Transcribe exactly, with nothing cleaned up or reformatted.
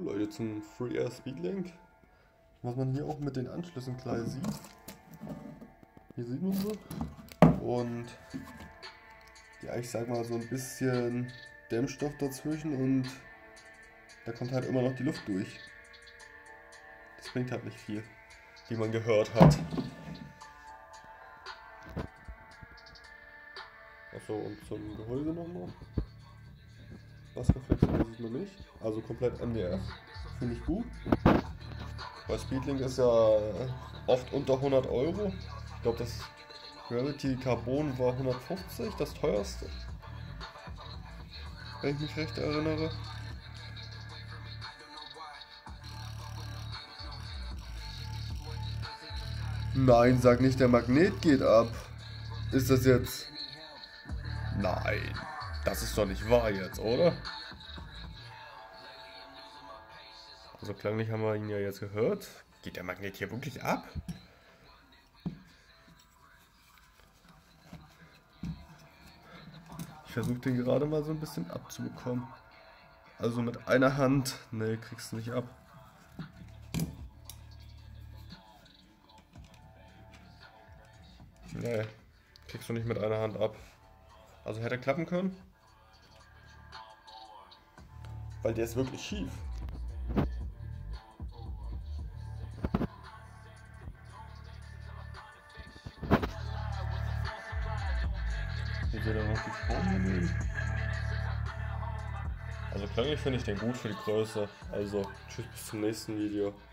Leute, zum Free Air Speedlink. Was man hier auch mit den Anschlüssen gleich sieht. Hier sieht man sie. Und ja, ich sag mal so ein bisschen Dämmstoff dazwischen und da kommt halt immer noch die Luft durch. Das bringt halt nicht viel, wie man gehört hat. Achso, und zum Gehäuse nochmal. Wasserreflexionen sieht man nicht. Also komplett M D F. Finde ich gut. Weil Speedlink ist ja oft unter hundert Euro. Ich glaube, das Gravity Carbon war hundertfünfzig, das teuerste. Wenn ich mich recht erinnere. Nein, sag nicht, der Magnet geht ab. Ist das jetzt... Nein, das ist doch nicht wahr jetzt, oder? Also klanglich haben wir ihn ja jetzt gehört. Geht der Magnet hier wirklich ab? Ich versuche den gerade mal so ein bisschen abzubekommen. Also mit einer Hand. Ne, kriegst du nicht ab. Ne, kriegst du nicht mit einer Hand ab. Also hätte klappen können. Weil der ist wirklich schief. Hier seht ihr noch die Schrauben daneben. Also klanglich finde ich den gut für die Größe. Also tschüss, bis zum nächsten Video.